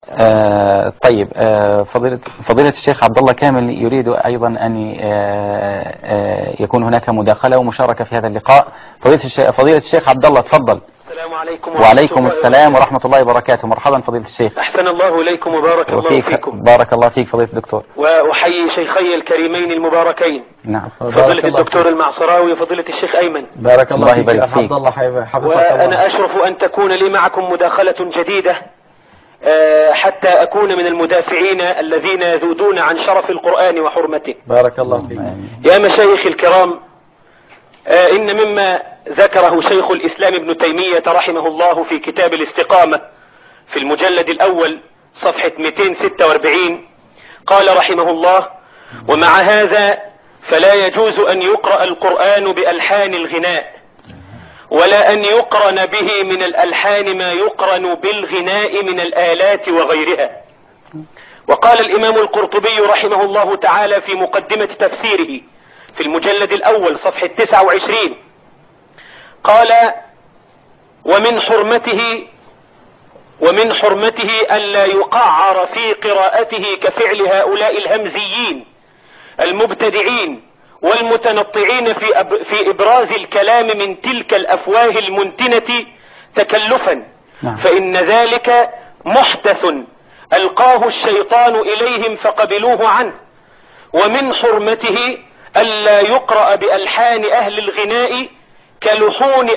طيب، فضيلة الشيخ عبد الله كامل يريد أيضا أن يكون هناك مداخلة ومشاركة في هذا اللقاء. فضيلة الشيخ عبد الله تفضل. السلام عليكم. وعليكم السلام ورحمة الله وبركاته. مرحبا فضيلة الشيخ. أحسن الله إليكم وبارك الله فيكم. بارك الله فيك فضيلة الدكتور. وأحيي شيخي الكريمين المباركين. نعم. فضيلة الدكتور المعصراوي وفضيلة الشيخ أيمن. بارك الله فيك عبد الله حفظك. وأنا أشرف أن تكون لي معكم مداخلة جديدة حتى أكون من المدافعين الذين يذودون عن شرف القرآن وحرمته. بارك الله فيك. يا مشايخ الكرام، إن مما ذكره شيخ الإسلام ابن تيمية رحمه الله في كتاب الاستقامة في المجلد الأول صفحة 246 قال رحمه الله: ومع هذا فلا يجوز أن يقرأ القرآن بألحان الغناء، ولا أن يقرن به من الألحان ما يقرن بالغناء من الآلات وغيرها. وقال الإمام القرطبي رحمه الله تعالى في مقدمة تفسيره في المجلد الأول صفحة 29 قال: ومن حرمته ألا يقعر في قراءته كفعل هؤلاء الهمزيين المبتدعين والمتنطعين في إبراز الكلام من تلك الأفواه المنتنة تكلفا، فإن ذلك محدث ألقاه الشيطان إليهم فقبلوه عنه. ومن حرمته ألا يقرأ بألحان أهل الغناء كلحون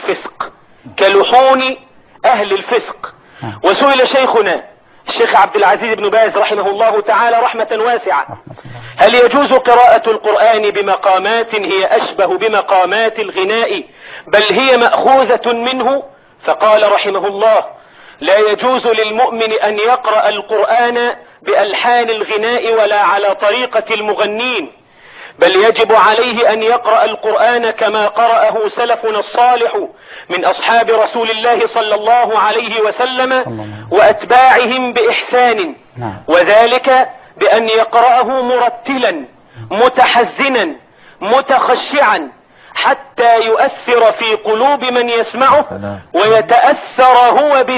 أهل الفسق. وسئل شيخنا الشيخ عبد العزيز بن باز رحمه الله تعالى رحمة واسعة: هل يجوز قراءة القرآن بمقامات هي أشبه بمقامات الغناء بل هي مأخوذة منه؟ فقال رحمه الله: لا يجوز للمؤمن أن يقرأ القرآن بألحان الغناء ولا على طريقة المغنين، بل يجب عليه أن يقرأ القرآن كما قرأه سلفنا الصالح من أصحاب رسول الله صلى الله عليه وسلم وأتباعهم بإحسان، وذلك بأن يقرأه مرتلا متحزنا متخشعا حتى يؤثر في قلوب من يسمعه ويتأثر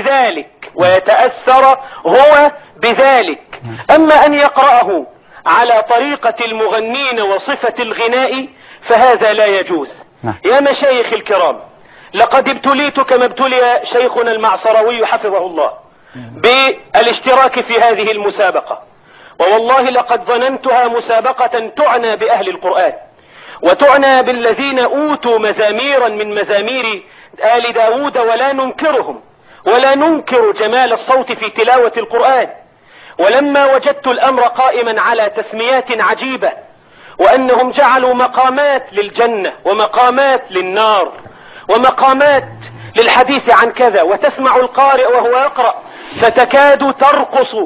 هو بذلك. أما أن يقرأه على طريقة المغنين وصفة الغناء فهذا لا يجوز. يا مشايخ الكرام، لقد ابتليت كما ابتلي شيخنا المعصراوي حفظه الله بالاشتراك في هذه المسابقة، ووالله لقد ظننتها مسابقة تعنى بأهل القرآن وتعنى بالذين أوتوا مزاميرا من مزامير آل داود، ولا ننكرهم ولا ننكر جمال الصوت في تلاوة القرآن. ولما وجدت الأمر قائما على تسميات عجيبة، وأنهم جعلوا مقامات للجنة ومقامات للنار ومقامات للحديث عن كذا، وتسمع القارئ وهو يقرأ فتكاد ترقص،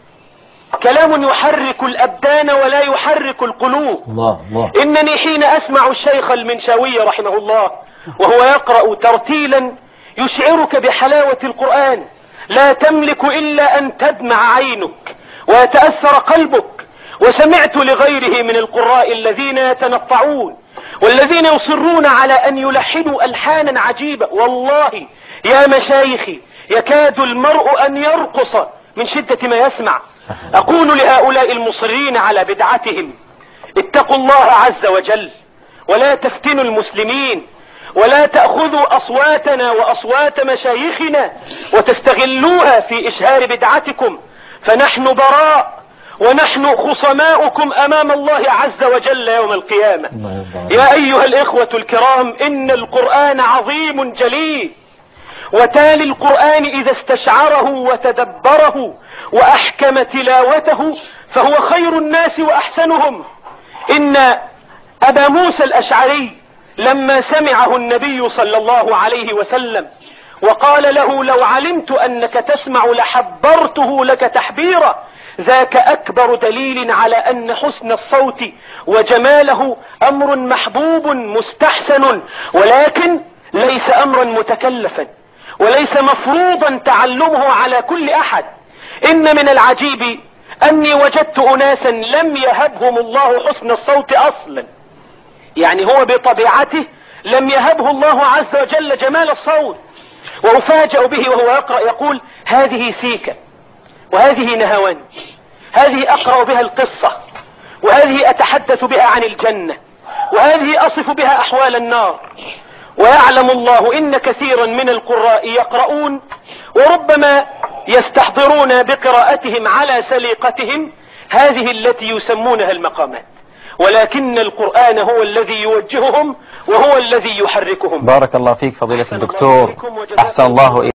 كلام يحرك الأبدان ولا يحرك القلوب. الله. إنني حين أسمع الشيخ المنشاوي رحمه الله وهو يقرأ ترتيلا يشعرك بحلاوة القرآن لا تملك إلا أن تدمع عينك ويتأثر قلبك. وسمعت لغيره من القراء الذين يتنطعون والذين يصرون على أن يلحنوا ألحانا عجيبة، والله يا مشايخي يكاد المرء أن يرقص من شدة ما يسمع. أقول لهؤلاء المصرين على بدعتهم: اتقوا الله عز وجل ولا تفتنوا المسلمين، ولا تأخذوا أصواتنا وأصوات مشايخنا وتستغلوها في إشهار بدعتكم، فنحن براء ونحن خصماؤكم أمام الله عز وجل يوم القيامة. يا أيها الإخوة الكرام، إن القرآن عظيم جليل، وتالي القرآن إذا استشعره وتدبره وأحكم تلاوته فهو خير الناس وأحسنهم. إن أبا موسى الأشعري لما سمعه النبي صلى الله عليه وسلم وقال له: لو علمت أنك تسمع لحبرته لك تحبيرا، ذاك أكبر دليل على أن حسن الصوت وجماله أمر محبوب مستحسن، ولكن ليس أمرا متكلفا وليس مفروضا تعلمه على كل أحد. إن من العجيب أني وجدت أناسا لم يهبهم الله حسن الصوت أصلا، يعني هو بطبيعته لم يهبه الله عز وجل جمال الصوت، وأفاجأ به وهو يقرأ يقول: هذه سيكة وهذه نهوان، هذه أقرأ بها القصة، وهذه أتحدث بها عن الجنة، وهذه أصف بها أحوال النار. ويعلم الله إن كثيرا من القراء يقرؤون وربما يستحضرون بقراءتهم على سليقتهم هذه التي يسمونها المقامات، ولكن القرآن هو الذي يوجههم وهو الذي يحركهم. بارك الله فيك فضيلة الدكتور، أحسن الله إليك.